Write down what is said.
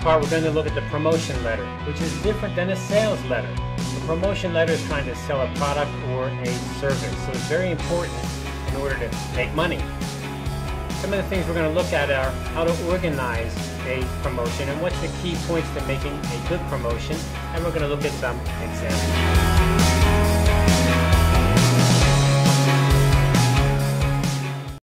part, we're going to look at the promotion letter, which is different than a sales letter. The promotion letter is trying to sell a product or a service, so it's very important in order to make money. Some of the things we're going to look at are how to organize a promotion and what's the key points to making a good promotion, and we're going to look at some examples.